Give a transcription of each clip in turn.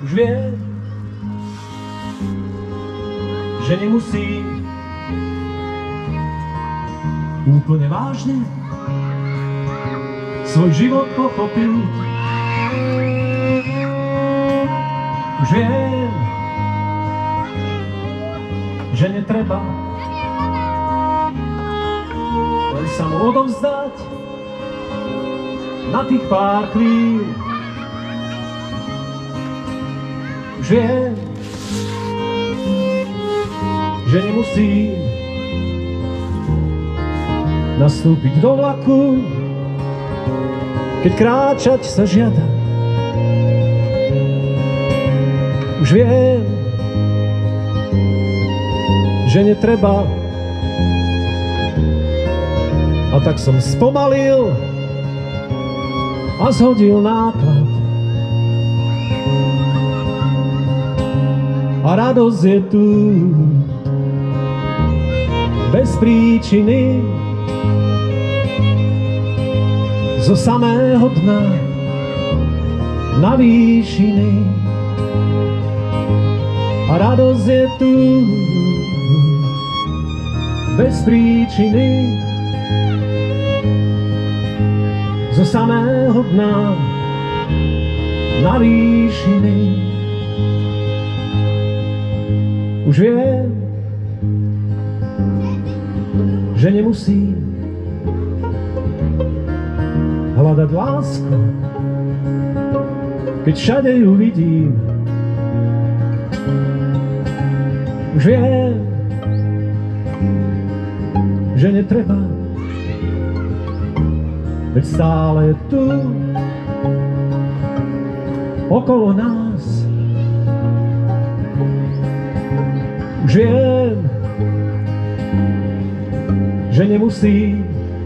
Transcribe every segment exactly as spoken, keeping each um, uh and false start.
Už vie, že nemusí úplne vážne svoj život pochopiť. Už viem, že netreba len sa mu odovzdať na tých pár chvíľ. Už viem, že nemusí nastúpiť do vlaku, keď kráčať sa žiada. Už viem, že netreba, a tak som spomalil a zhodil náklad. A radosť je tu bez príčiny, zo samého dna na výšiny. A radosť je tu bez príčiny, zo samého dna na výšiny. Už viem, že nemusí hľadať lásku, keď všade ju vidím. Už viem, že netreba, veď stále je tu okolo nás. Už viem, že nemusí,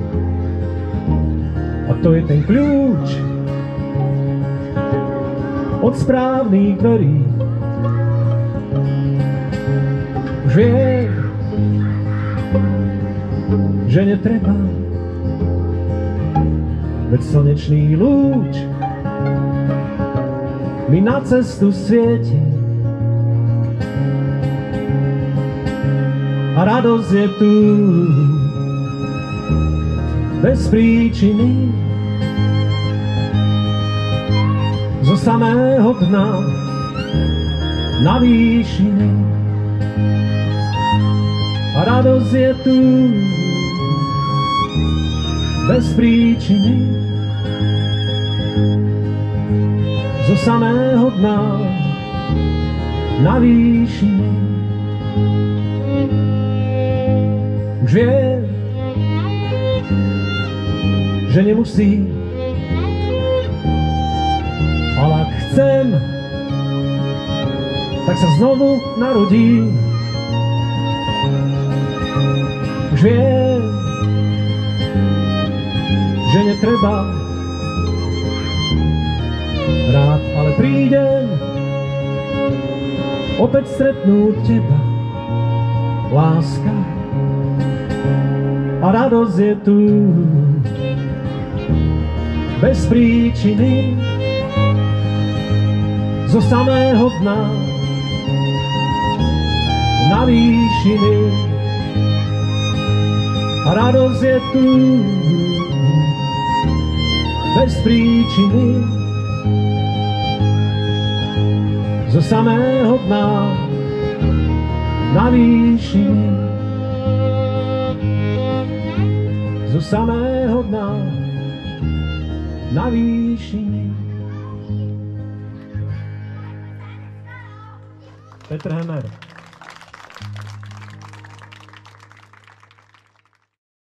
a to je ten kľúč od správnych dverí. Už viem, že netreba, veď slnečný lúč mi na cestu svieti. A radosť je tu bez príčiny, zo samého dna na výšiny. A radosť je tu bez príčiny, zo samého dna na výšiny. Už viem, že nemusí, ale ak chcem, tak sa znovu narodím. Už viem, že netreba, rád ale prídem opäť stretnúť teba. Láska a radosť je tu bez príčiny, zo samého dna na výšiny. A radosť je tu bez príčiny, zo samého dna na výšiny. Zo samého dna na výšiny. Petr Hemer.